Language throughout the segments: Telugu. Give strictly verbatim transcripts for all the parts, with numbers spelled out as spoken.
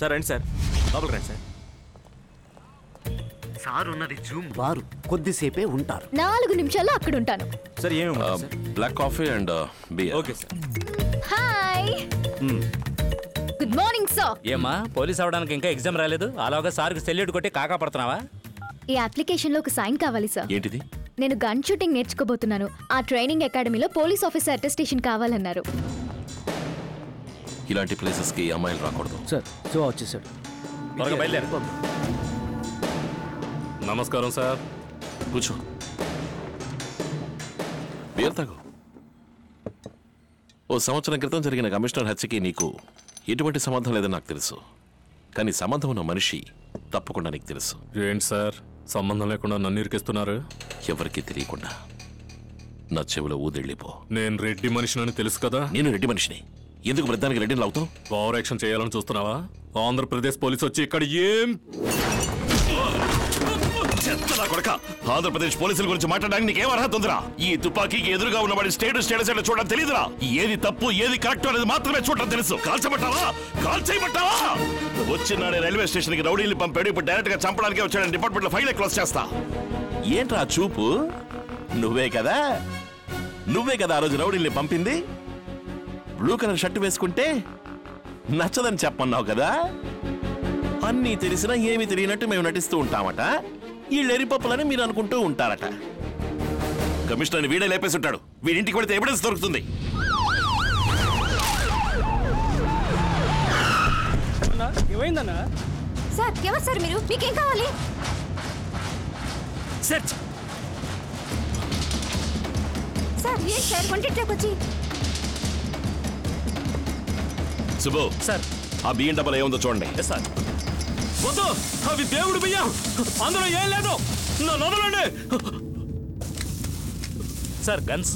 సార్ రండి సార్, లోపలికి రండి సార్. సార్ ఉన్నది జూమ్ బారు, కొద్దిసేపే ఉంటారు. నాలుగు నిమిషాల్లో అక్కడ ఉంటాను. సార్ ఏమేమి? Black coffee and beer. Okay sir. Hi, good morning sir. ఏమ్మా పోలీస్ అవడానికి ఇంకా ఎగ్జామ్ రాలేదు, అలాగా సార్కి సెల్యూట్ కొట్టి కాకా పడుతున్నావా? ఈ అప్లికేషన్ లో ఒక సైన్ కావాలి సార్. ఏంటిది? నేను గన్ షూటింగ్ నేర్చుకోబోతున్నాను. ఆ ట్రైనింగ్ అకాడమీలో పోలీస్ ఆఫీసర్ అటెస్టేషన్ కావాలన్నారు. ఇలాంటి ప్లేసెస్ కి అమ్మాయిలు రాకూడదు సార్ సో వచ్చేసాడు. త్వరగా బయలుదేరు. నమస్కారం సార్. కూర్చో, బియర్ తాగు. ఓ సంవత్సరం క్రితం జరిగిన కమిషనర్ హత్యకి నీకు ఎటువంటి సంబంధం లేదని నాకు తెలుసు, కానీ సంబంధం ఉన్న మనిషి తప్పకుండా నీకు తెలుసు. ఏంటి సార్ సంబంధం లేకుండా నన్ను ఇరికిస్తున్నారు? ఎవరికీ తెలియకుండా నా చెవిలో ఊదెళ్ళిపో. నేను రెడ్డి మనిషినని తెలుసు కదా. నేను రెడ్డి మనిషిని, ఎందుకు వృద్ధానికి రెడ్డిని అవుతావు? పవర్ యాక్షన్ చేయాలని చూస్తున్నావా? ఆంధ్రప్రదేశ్ పోలీసు వచ్చి ఇక్కడ ఏం ఆంధ్రప్రదేశ్ పోలీసుల గురించి మాట్లాడడానికి నీకేం అర్హత ఉందిరా? ఈ తుపాకీకి ఎదురుగా ఉన్నవాడి స్టేట్ స్టేటస్ ఏంటో చూడడం తెలియదురా? ఏది తప్పు ఏది కరెక్ట్ అనేది మాత్రమే చూడడం తెలుసు. కాల్చబట్టావా కాల్చేయబట్టావా? వచ్చినాడే రైల్వే స్టేషన్ కి రౌడీలు పంపాడు, ఇప్పుడు డైరెక్ట్ గా చంపడానికి వచ్చాడని డిపార్ట్మెంట్ లో ఫైల్ క్లోజ్ చేస్తా. ఏంట్రా చూపు? నువ్వే కదా నువ్వే కదా ఆ రోజు రౌడీల్ని పంపింది. బ్లూ కలర్ షర్ట్ వేసుకుంటే నచ్చదని చెప్పన్నావు కదా. అన్నీ తెలిసినా ఏమీ తెలియనట్టు మేము నటిస్తూ ఉంటామట. వీళ్ళు ఎరిపప్పులని మీరు అనుకుంటూ ఉంటారట. కమిషనర్ వీడే లేపేసి ఉంటాడు. వీడింటికి వెళితే ఎవిడెన్స్ దొరుకుతుంది. ఏమైందన్నా? సార్ ఎవరు సార్ మీరు? మీకేం కావాలి? సెర్చ్. సార్ ఏం సార్ వంటింట్లోకి వచ్చి? సుబ్బు సార్. ఆ బియ్యం డబ్బులు ఏముందో చూడండి. సార్ వద్దు, అవి దేవుడు బియ్యం, అందులో ఏం లేదు, నన్ను వదలండి. Sir guns.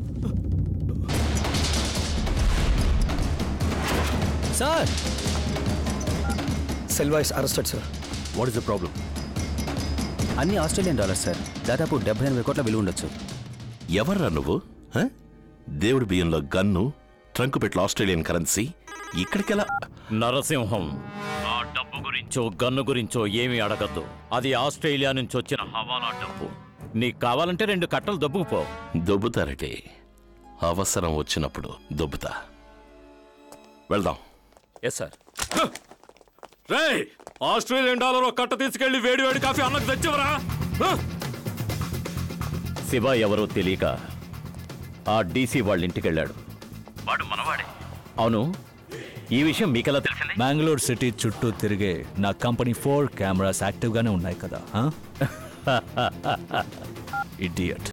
Sir Selva is arrested sir. What is the problem? అన్ని ఆస్ట్రేలియన్ డాలర్స్ సార్, దాదాపు డెబ్బై ఎనభై కోట్ల విలువ ఉండొచ్చు. ఎవర్రా నువ్వు? దేవుడి బియ్యంలో గన్ను, ట్రంకు పెట్ల ఆస్ట్రేలియన్ కరెన్సీ, ఇక్కడికెలా? నరసింహం, ఆ డబ్బు గురించో గన్ను గురించో ఏమీ అడగద్దు. అది ఆస్ట్రేలియా నుంచి వచ్చిన హవాలా డబ్బు. నీకు కావాలంటే రెండు కట్టలు దొబ్బుకుపో. దొబ్బుతారటే, అవసరం వచ్చినప్పుడు దొబ్బుతా. వెళ్దాం. Yes sir. రే, ఆస్ట్రేలియన్ డాలర్ ఒక కట్ట తీసుకెళ్లి వేడి వేడి కాఫీ అన్నకు తెచ్చివరా. శివ ఎవరో తెలియక ఆ డీసీ వాళ్ళ ఇంటికి వెళ్ళాడు. వాడు మనవాడే. అవును, ఈ విషయం మీకెలా తెలిసింది? బెంగళూరు సిటీ చుట్టూ తిరిగే నా కంపెనీ ఫోర్ కెమెరాస్ యాక్టివ్ గానే ఉన్నాయి కదా. ఇడియట్.